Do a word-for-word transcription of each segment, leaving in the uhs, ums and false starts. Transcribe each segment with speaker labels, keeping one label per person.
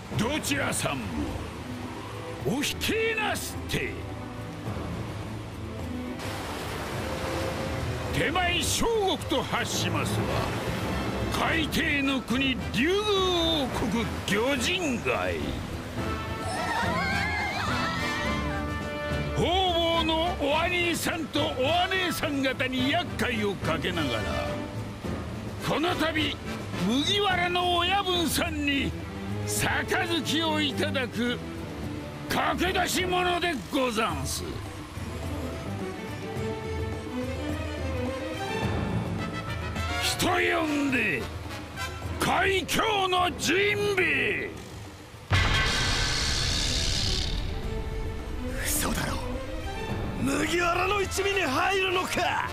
Speaker 1: どちらさんもお引きなすって。手前小国と発しますは海底の国竜宮王国魚人街。方々のお兄さんとお姉さん方に厄介をかけながら、この度麦わらの親分さんに杯をいただく駆け出し者でござんす。人呼んで海峡のジンベエ。
Speaker 2: 嘘だろ、麦わらの一味に入るのか。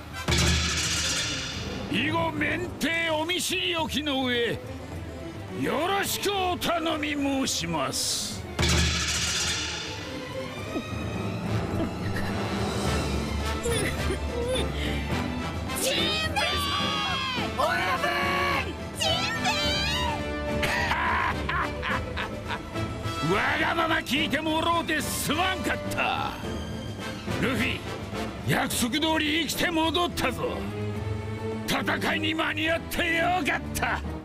Speaker 1: 以後免停お見知りおきの上、よろしくお頼み申します。
Speaker 3: ジンベエ親分、ジンベ
Speaker 1: エわがまま聞いてもろうてすまんかった。ルフィ、約束通り生きて戻ったぞ。戦いに間に合ってよかった。